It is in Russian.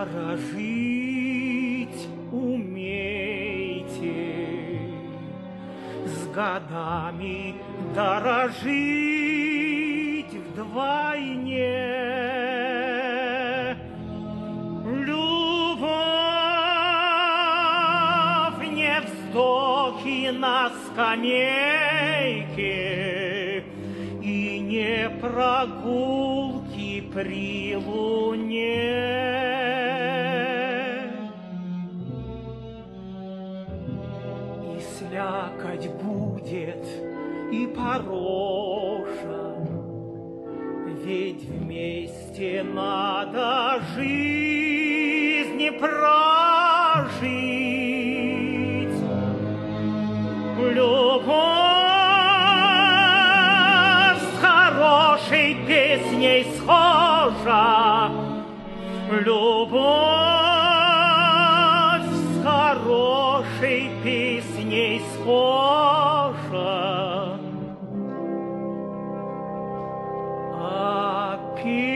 дорожить умейте, с годами дорожить вдвойне. Любовь не вздохи на скамейке и не прогулки при луне. И слякоть будет, и пороша, ведь вместе надо жизнь прожить. Любовь с хорошей песней схожа, любовь с хорошей песней схожа.